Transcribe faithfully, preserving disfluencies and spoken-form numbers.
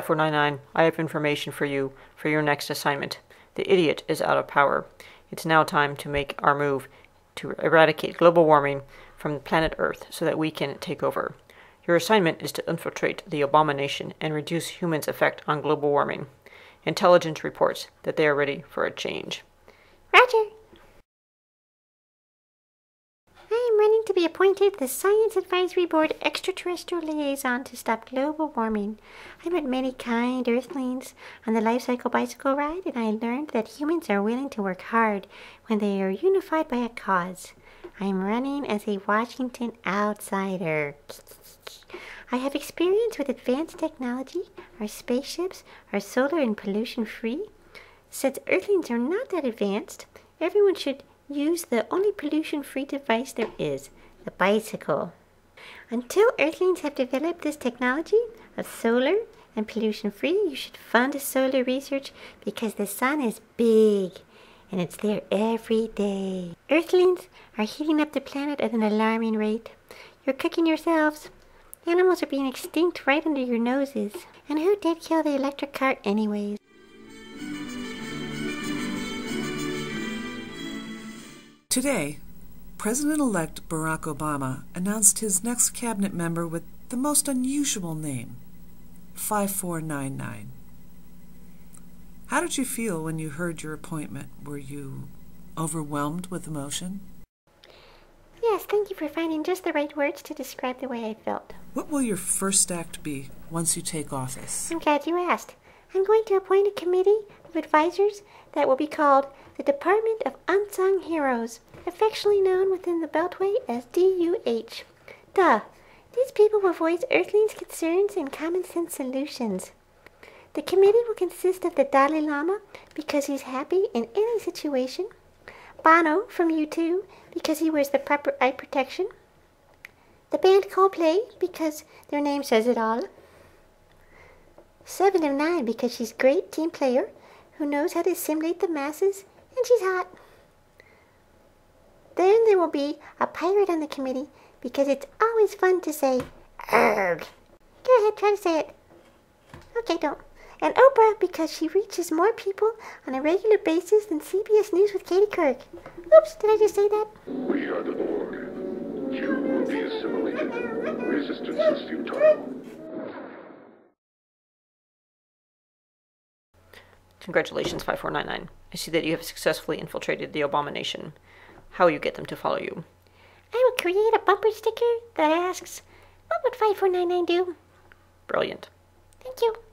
five four nine nine, I have information for you for your next assignment. The idiot is out of power. It's now time to make our move to eradicate global warming from planet Earth so that we can take over. Your assignment is to infiltrate the abomination and reduce humans' effect on global warming. Intelligence reports that they are ready for a change. Roger. I am running to be appointed the Science Advisory Board Extraterrestrial Liaison to stop global warming. I met many kind Earthlings on the Lifecycle bicycle ride, and I learned that humans are willing to work hard when they are unified by a cause. I am running as a Washington outsider. I have experience with advanced technology. Our spaceships are solar and pollution-free. Since Earthlings are not that advanced, everyone should use the only pollution-free device there is, the bicycle. Until Earthlings have developed this technology of solar and pollution-free, you should fund solar research because the sun is big and it's there every day. Earthlings are heating up the planet at an alarming rate. You're cooking yourselves. Animals are being extinct right under your noses. And who did kill the electric cart anyways? Today, President-elect Barack Obama announced his next cabinet member with the most unusual name, five four nine nine. How did you feel when you heard your appointment? Were you overwhelmed with emotion? Yes, thank you for finding just the right words to describe the way I felt. What will your first act be once you take office? I'm glad you asked. I'm going to appoint a committee of advisors that will be called the Department of Unsung Heroes, affectionately known within the Beltway as D U H. Duh! These people will voice Earthlings' concerns and common-sense solutions. The committee will consist of the Dalai Lama because he's happy in any situation, Bono from U two because he wears the proper eye protection, the band Coldplay because their name says it all, Seven of Nine because she's a great team player who knows how to assimilate the masses, and she's hot. Then there will be a pirate on the committee because it's always fun to say, "Erg." Go ahead, try to say it. Okay, don't. And Oprah because she reaches more people on a regular basis than C B S News with Katie Couric. Oops, did I just say that? We are the Borg. You will be assimilated. Resistance is futile. Congratulations, five four nine nine. I see that you have successfully infiltrated the abomination. How will you get them to follow you? I will create a bumper sticker that asks, what would five four nine nine do? Brilliant. Thank you.